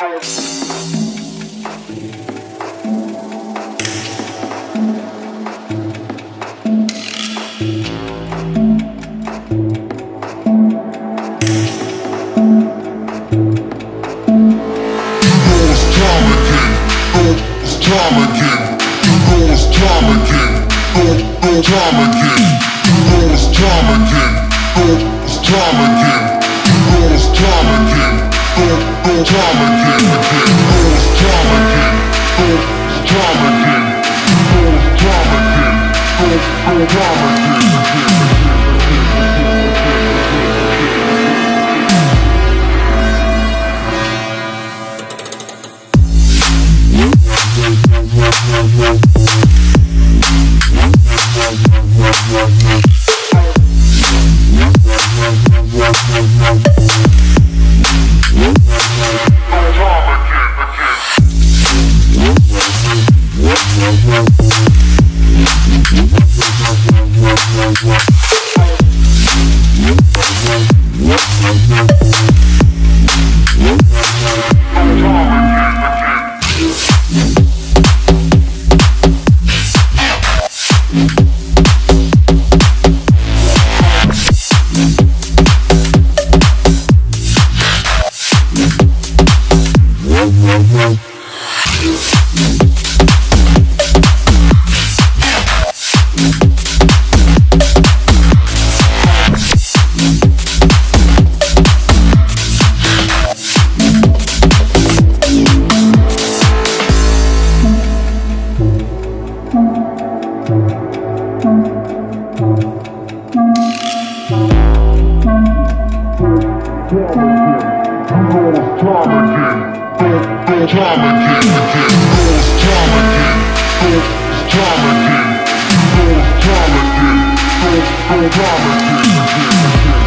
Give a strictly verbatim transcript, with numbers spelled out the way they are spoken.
Time again, you know it's time again. Go, go, time again. You know it's time again. Go, it's time again. You know it's time again. Go, go, time again, again. You know it's time again. Go, it's time again. You know it's time again. Go, go, time again, again, again. Time again, time again, time again, time again, time again.